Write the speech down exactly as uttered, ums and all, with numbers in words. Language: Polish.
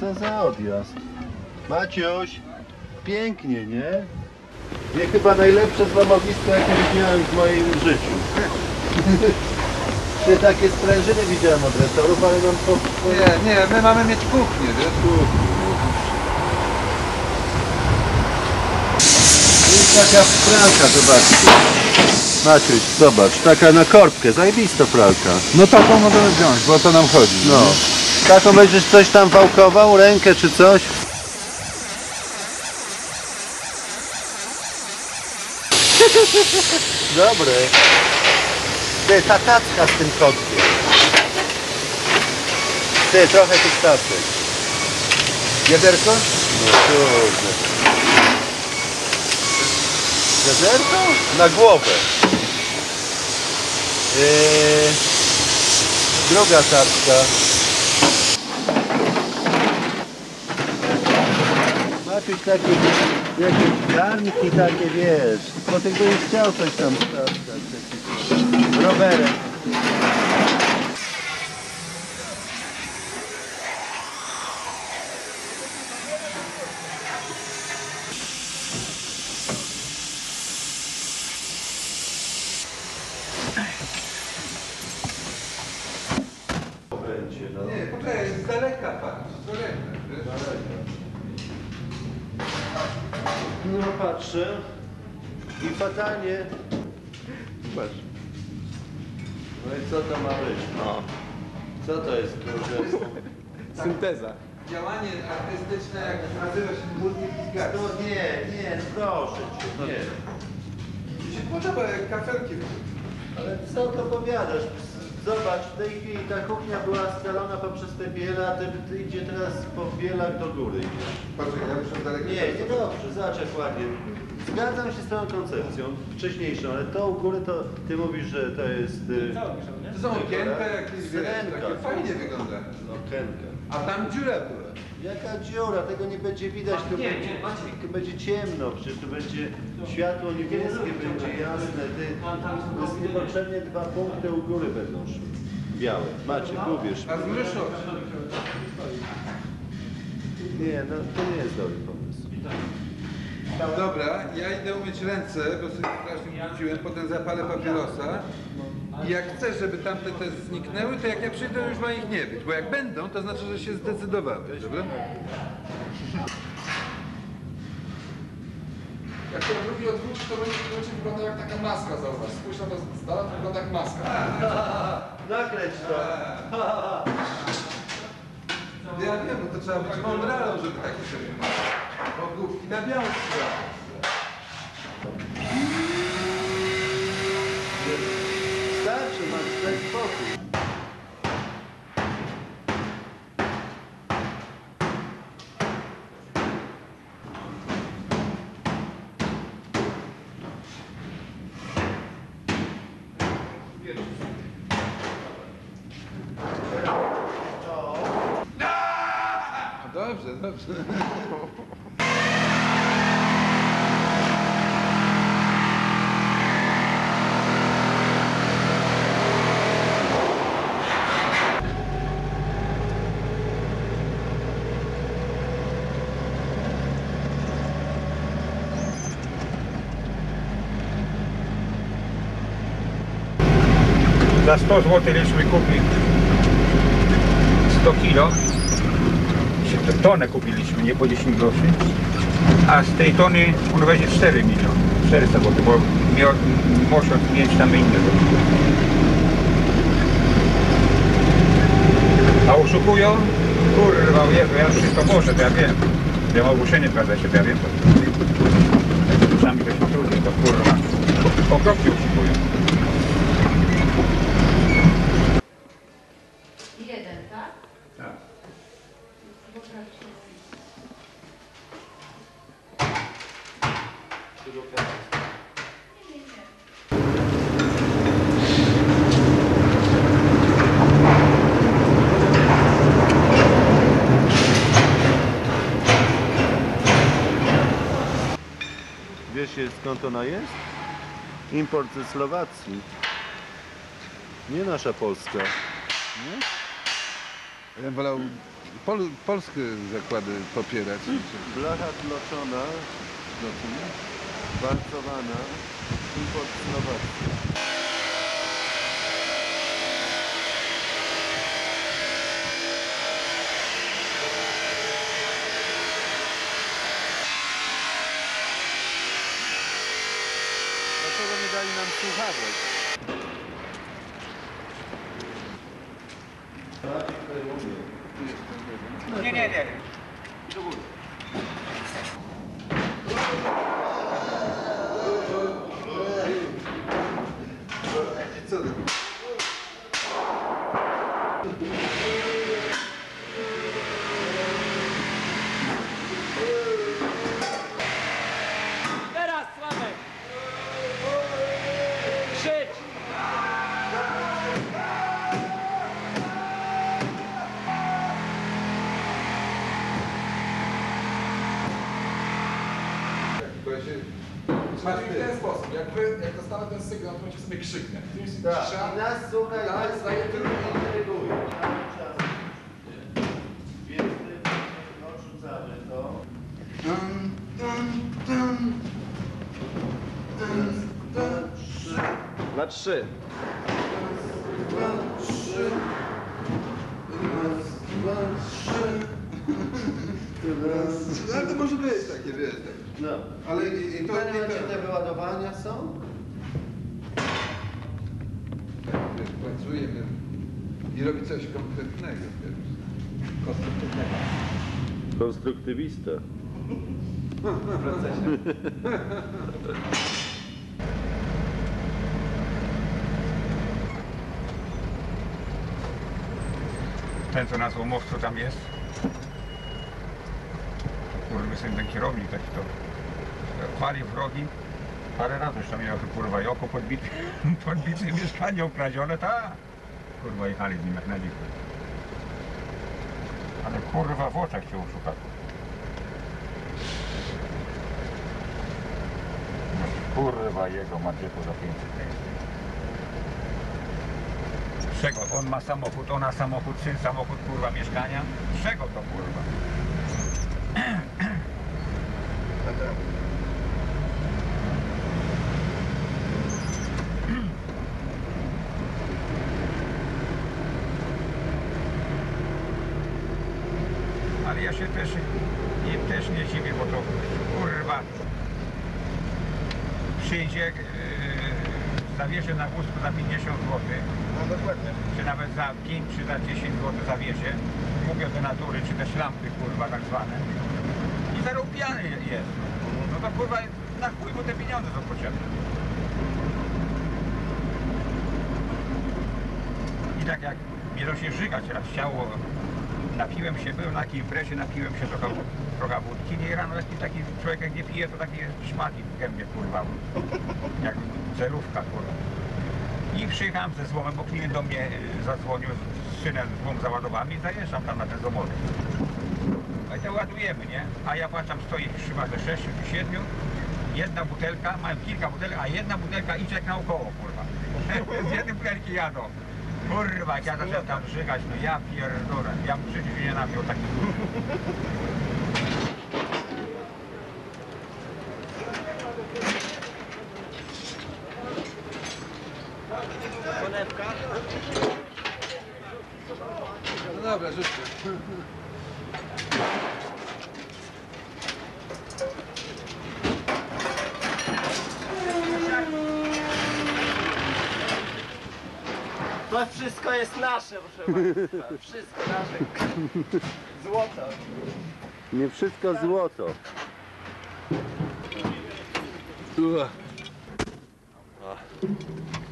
co za odjazd. Maciuś, pięknie, nie? Nie chyba najlepsze złomowisko, jakie widziałem w moim życiu. Ty takie sprężyny widziałem od resorów, ale nam po... Nie, nie, my mamy mieć kuchnię, wiesz? Kuchnię. Jest taka pralka, zobaczcie. Maciuś, zobacz, taka na korbkę, zajebista pralka. No taką możemy wziąć, bo o to nam chodzi. No. Taką będziesz coś tam wałkował, rękę czy coś? Dobry. Ty, ta tacka z tym kotkiem. Ty, trochę tych tacek. Wiaderko? No kurde. Wiaderko? Na głowę. Yy, druga tacka. Maciuś takie, jakieś garnki takie, wiesz, bo ty byś chciał coś tam sprawdzać, rowerem. Będzie, no. Nie, poczekaj, z daleka patrz, z daleka, wiesz? No patrzę i fatalnie. Patrz. No i co to ma być? No. Co to jest, kurde? Synteza. Działanie artystyczne, jak nazywa się multiplikacja. No nie, nie, proszę cię, nie. Mi się podoba, jak kafelki. Ale co to powiadasz? Zobacz, w tej chwili ta kuchnia była scalona poprzez te biele, a ty, ty idzie teraz po bielach do góry. Poczekaj, ja muszę daleko. Nie, nie dobrze, zobacz jak ładnie. Zgadzam się z tą koncepcją wcześniejszą, ale to u góry to ty mówisz, że to jest... y, To są okienka jakieś, wiesz, Syrenka. takie fajnie wygląda. Okienka. A tam dziura była. Jaka dziura, tego nie będzie widać, tu Nie, będzie, nie, Maciek. tu będzie ciemno, przecież tu będzie światło niebieskie, będzie jasne, ty, to jest niepotrzebnie dwa punkty u góry będą szły, białe. Macie, uwierz. A zmysł. Nie, no to nie jest dobry pomysł. Dobra, ja idę umyć ręce, bo sobie strasznie wróciłem, potem zapalę papierosa. I jak chcesz, żeby tamte te zniknęły, to jak ja przyjdę, już ma ich nie być. Bo jak będą, to znaczy, że się zdecydowałeś, dobra? Jak to drugi odwróci, to będzie, to będzie wyglądał jak taka maska, zauważ. Spójrz na to z dala, to wygląda jak maska. Nakręć to. Ja wiem, bo to trzeba być mądralą, żeby takie sobie mieć. Bo główki na białą sprawę. Starczy, masz, daj spokój. Dobrze, dobrze. Za sto złotych żeśmy kupili sto kilo. Tonę kupiliśmy, nie po dziesięć groszy. A z tej tony on weźmie cztery miliony. czterysta złotych, bo miał, muszę mieć tam inne. A oszukują? Kurwa, Jezu, ja wszystko muszę, to ja wiem. Ja mam ogłoszenie w gazecie, to ja wiem. Czasami to się trudzi, to kurwa. Okropnie oszukują. Jeden, tak? Tak. Wiesz skąd ona jest? Import ze Słowacji. Nie nasza Polska. Nie? Ja bym wolał pol, polskie zakłady popierać. Blacha tloczona, walcowana, import z Słowacji. Dlaczego nie dali nam słuchawek? Nie, nie, nie. Co to? Teraz, Sławek! Krzycz! Bo ja się... Macie w ten sposób, jak wy, jak dostanę ten sygnał, to będzie sobie krzyknę. W tym jest Tak, cisza, i nas słuchaj, tak, nas zdaje tylko tylko intryguje. Cały czas. Więc odrzucamy to. Na trzy. Ale to może być takie, wiesz. Tak. No. Ale i, i to... Tutaj I macie to te wyładowania są? wiesz, pracujemy i robi coś konkretnego, wiesz. Konstruktywnego. Konstruktywista. Ten co na złomowcu tam jest. Kurwa, syn ten kierownik taki to chwali wrogi. Parę razy już tam miał kurwa i oko podbite, podbite mieszkanie ukradzione, tak. Kurwa jechali z nim jak na dziku. Ale kurwa w oczach się oszuka. No, kurwa jego ma dziecko za pięćset. Z czego? On ma samochód, ona samochód, syn samochód, kurwa mieszkania. Z czego to kurwa? Ale ja się też, im też nie dziwię, bo to kurwa przyjdzie, yy, zawiezie na wózku za pięćdziesiąt złotych, No dokładnie. czy nawet za pięć czy za dziesięć złotych zawiezie, mówię te natury, czy te szlampy kurwa tak zwane i zarobiany jest. No to kurwa na chuj mu te pieniądze są potrzebne. I tak jak mnie to się żygać raz chciało, napiłem się, byłem na takiej imprezie, napiłem się trochę, trochę wódki, nie rano taki, taki człowiek jak nie pije, to taki szmatik w gębie kurwa, jak celówka kurwa. I przyjechałem ze złomem, bo klient do mnie zadzwonił z synem złom załadowany i zajeżdżam tam na ten domowy. No i to ładujemy, nie? A ja patrzam, stoi chyba ze sześciu czy siedmiu, jedna butelka, mają kilka butelek, a jedna butelka idzie jak naokoło, kurwa. Z jednej butelki jadą. Kurwa, jak ja zacząłem tam żygać, no ja pierdolę, ja bym w życiu się nie napił takich. No dobra, rzućcie. To wszystko jest nasze, proszę Państwa. Wszystko nasze. Złoto. Nie wszystko złoto. Ua.